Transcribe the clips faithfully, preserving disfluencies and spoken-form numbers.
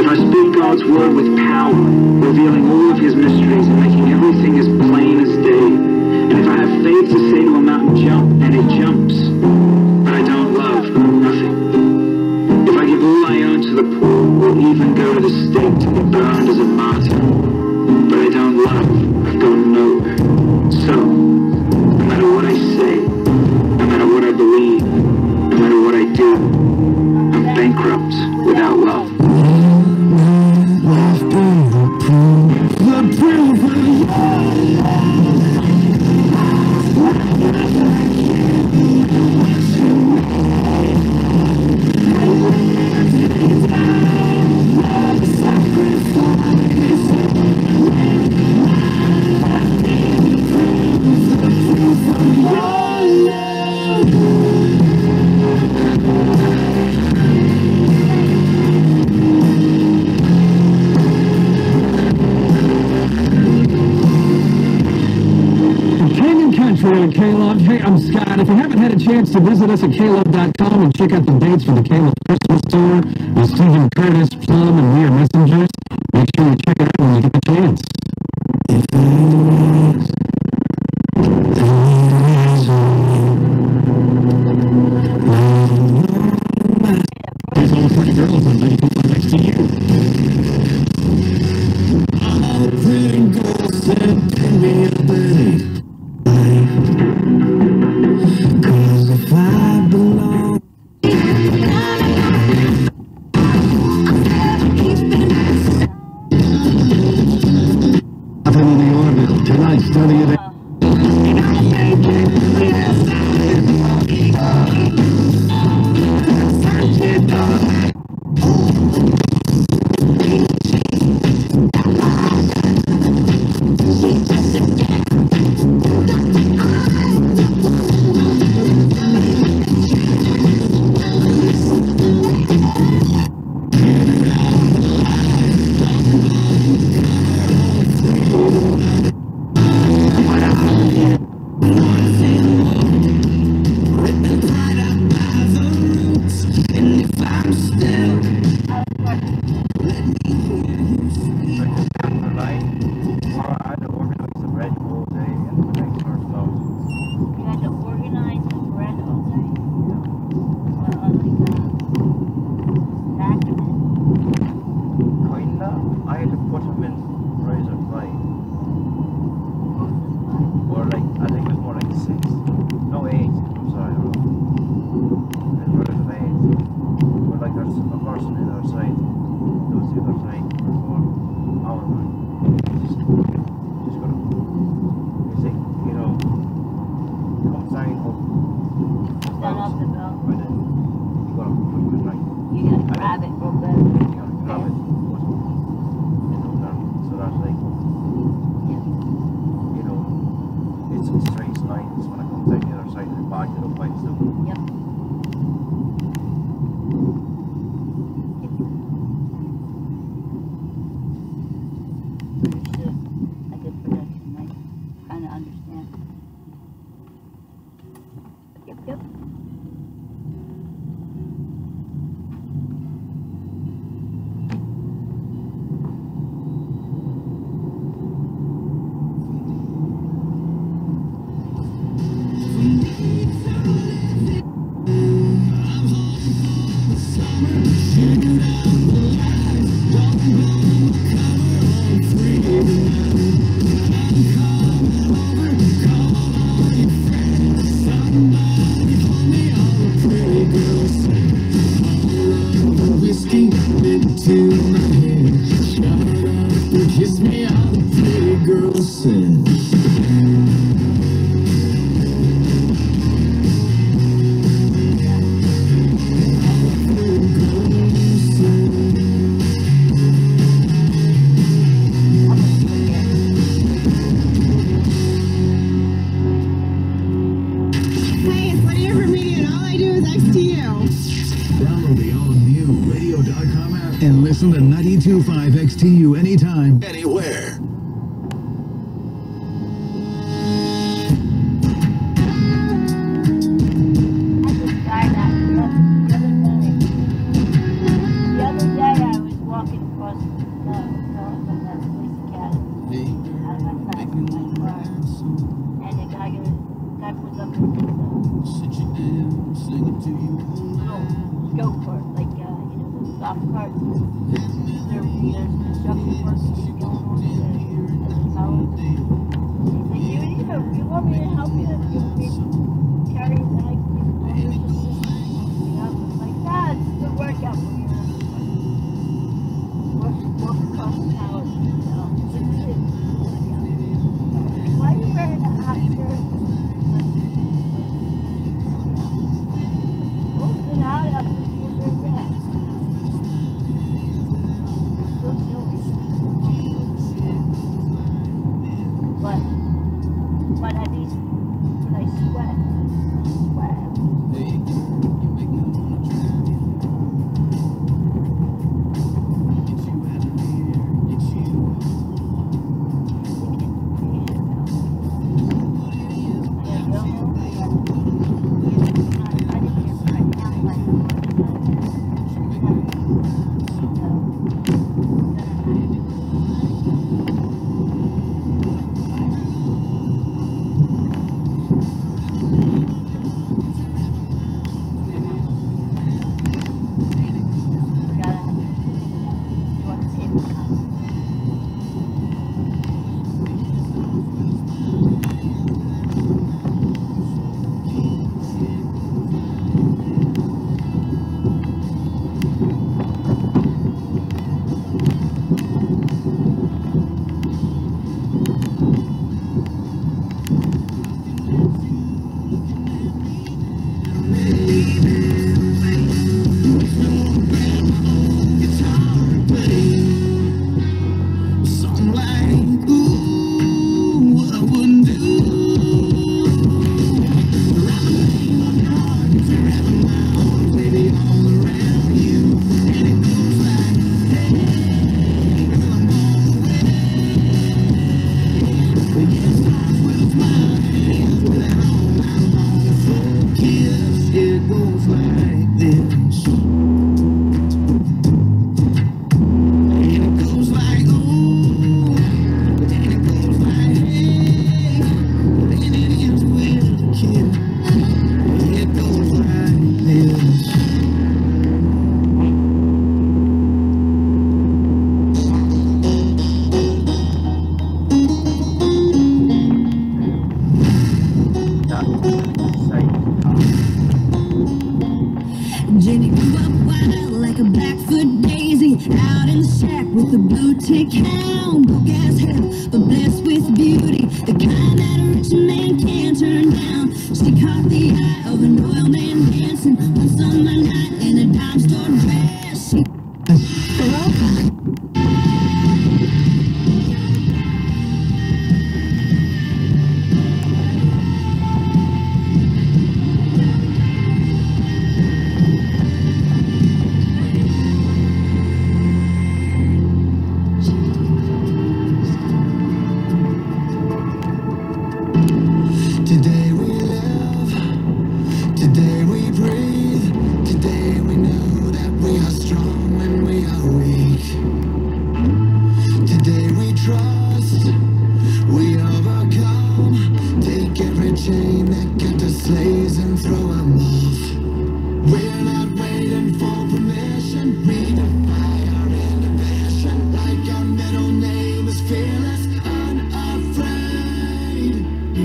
I speak God's word with power, revealing all of his mysteries and making everything as plain as day. And if I have faith to say to a mountain, jump, and it jumps, but I don't love, nothing. If I give all I own to the poor, or even go to the stake to be burned as a martyr, but I don't love, I've got nowhere. So, no matter what I say, no matter what I believe, no matter what I do, I'm bankrupt without love. K-Love. Hey, I'm Scott. If you haven't had a chance to visit us at K Love dot com and check out the dates for the K-Love Christmas Tour with Stephen Curtis, Plum, and We Are Messengers, make sure you check it out when you get the chance. There's all pretty girls on ninety-two point next to you. All pretty girls said, give me a day. Cause if I belong, I've been in the orbit tonight studying it. And listen to ninety-two point five X T U anytime, anywhere. The other day I was walking top parts. There, there's construction work going on there at the college. She's like, you need to, you want me to help you? You want me to carry your bag? Yeah, I'm like, Dad, it's a good workout for me. Walk, walk across the tower. You know, this is it. Why are you wearing a hot shirt? Open out after you do that. So silly. But, but at least when I sweat, sweat. Jenny grew up wild like a Blackfoot daisy, out in the shack with a blue tick hound. Broke as hell, but blessed with beauty, the kind that a rich man can't turn down. She caught the eye of an oil man dancing one summer night in a dime store dress. She Today we live, today we breathe, today we know that we are strong when we are weak. Today we trust, we overcome, take every chain that kept us slaves and throw them off. We're not waiting for permission, we defy our inhibition, like our middle name is fearless, unafraid.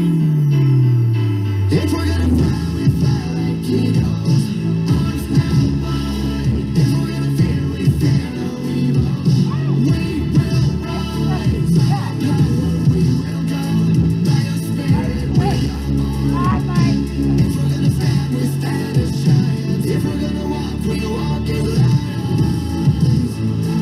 If we're gonna fly, we fly like eagles. Arms now wide. If we're gonna fear, we fear no evil. We will rise. Nowhere we will go. By your spirit, we are born. If we're gonna stand, we stand as giants. If we're gonna walk, we walk as lions.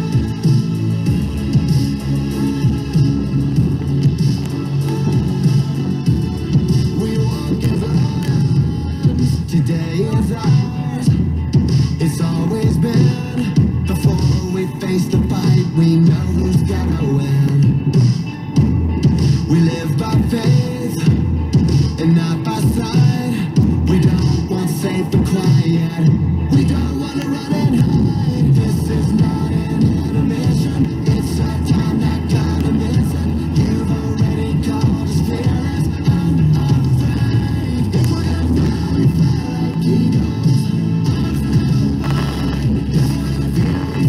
We walk as lions. Today is ours. It's always been. Before we face the fight, we know who's gonna win. We live by faith and not by sight. We don't want safe and quiet. We don't wanna run and hide. This is not an intermission. It's a time that God is missing. You've already called us fearless, unafraid. If we're gonna fly, we fly like eagles. Arms now wide. If we're gonna fear, we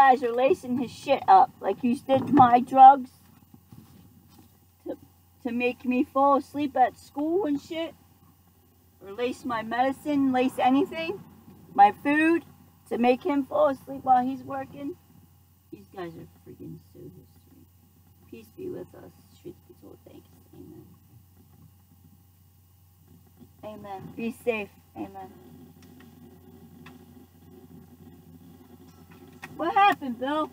guys are lacing his shit up. Like you did my drugs. To, to make me fall asleep at school and shit. Or lace my medicine, lace anything. My food. To make him fall asleep while he's working. These guys are freaking so history. Peace be with us. Truth be told, thanks. Amen. Amen. Be safe. Amen. What happened, Bill?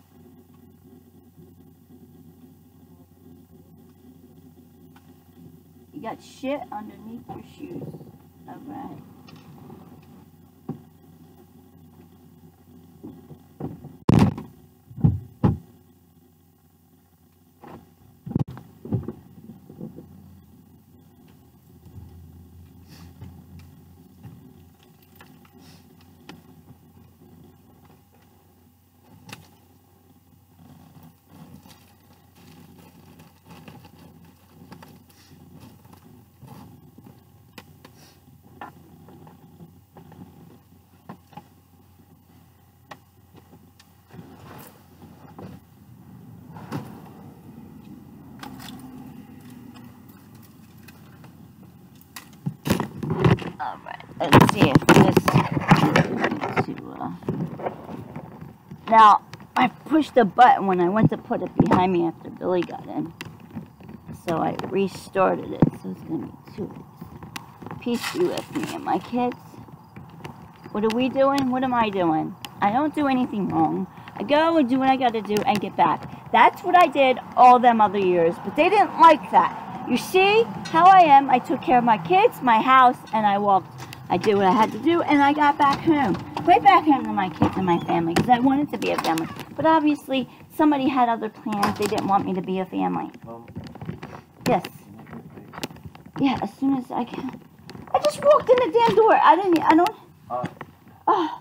You got shit underneath your shoes. Alright. Alright, let's see if this... To, uh... Now, I pushed the button when I went to put it behind me after Billy got in. So I restarted it, so it's going to be two weeks. Peace be with me and my kids. What are we doing? What am I doing? I don't do anything wrong. I go and do what I got to do and get back. That's what I did all them other years, but they didn't like that. You see how I am. I took care of my kids, my house, and I walked. I did what I had to do, and I got back home. Way back home to my kids and my family, because I wanted to be a family. But obviously, somebody had other plans. They didn't want me to be a family. Mom, Yes. Yeah, as soon as I can. I just walked in the damn door. I didn't, I don't. uh, Oh.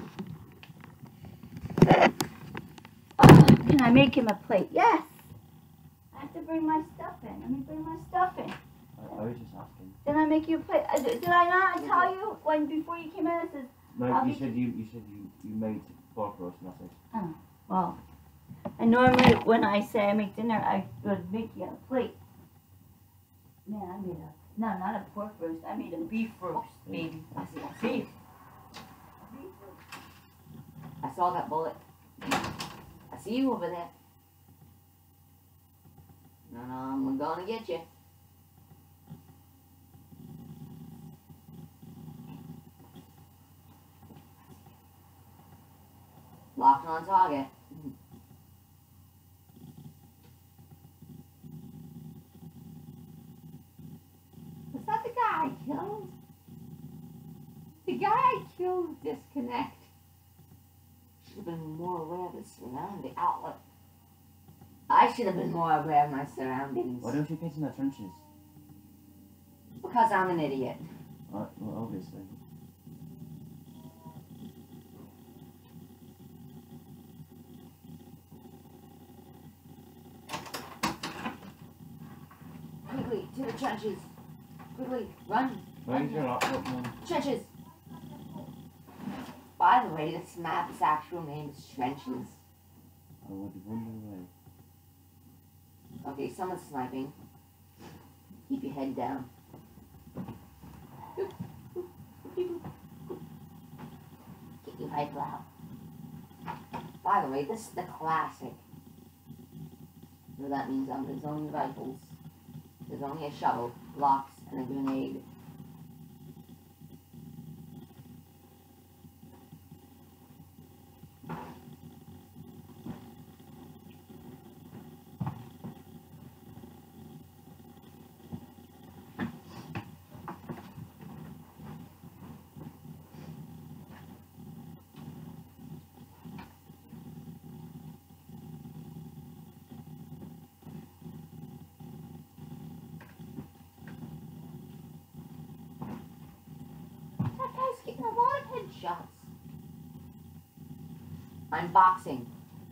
Oh, can I make him a plate? Yes. I have to bring my stuff in. Let me bring my stuff in. I, I was just asking. Did I make you a plate? Uh, Did I not tell you when before you came in? I said, No, I'll you be- said you you said you, you made pork roast, and I said, oh, well. And normally when I say I make dinner, I would make you a plate. Man, I made a, no, not a pork roast. I made a beef roast, baby. I said beef. Beef roast. I saw that bullet. I see you over there. No, no, I'm gonna get you. Locked on target. Was that the guy I killed? The guy I killed disconnect. Should have been more aware of his surrounding outlet. I should have been more aware of my surroundings. why don't you get in the trenches? Because I'm an idiot. Uh, well, obviously. Quickly, to the trenches. Quickly, run. Where's your laptop, Mom? Trenches. By the way, this map's actual name is Trenches. I would wonder why. Okay, someone's sniping. Keep your head down. Get your rifle out. By the way, this is the classic. So that means um, there's only rifles. There's only a shovel, blocks, and a grenade. That guy's getting a lot of headshots. I'm boxing.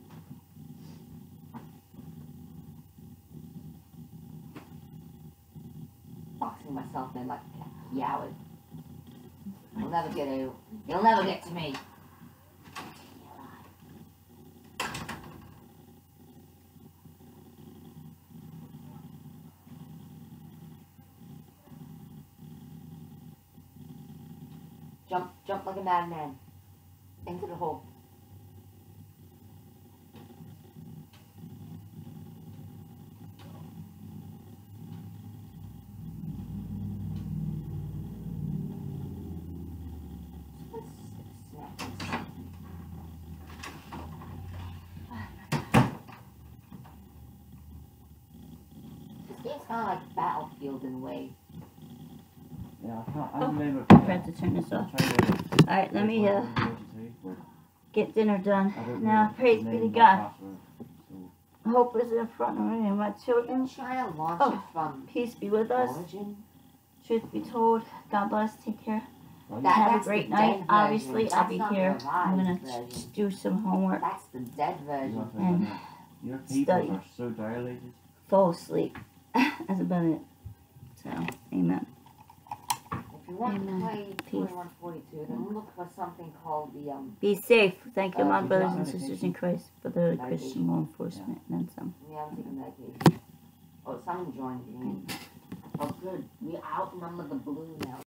Boxing myself in like a coward. You'll never get a. You'll never get to me. Jump, jump like a madman. Into the hole. It's kind of like Battlefield in a way. Yeah, I can't. I Oh, remember. I forgot to turn this off. Trying to Alright, let me uh, get dinner done. I don't Now, know praise the be to name of God. the password, so- Hope is in front of me and my children. Try to launch Oh. it from Peace be with us. Origin. Truth be told, God bless. Take care. Right? That- Have a that's the great dead night. version. Obviously, I'll That's be not the here. I'm revised gonna version. do some homework. That's the dead You version. have to And remember, your people study. are so dilated. Fall asleep. That's about it. So, amen. If you want Amen. to play Peace. twenty-one forty-two, then look for something called the um. Be safe. Thank you, Uh, my did brothers you and have sisters medication? in Christ, for the Medication. Christian law enforcement and then some. Yeah, I'm taking medication. Oh, someone joined me. Oh, good. We outnumber the blue now.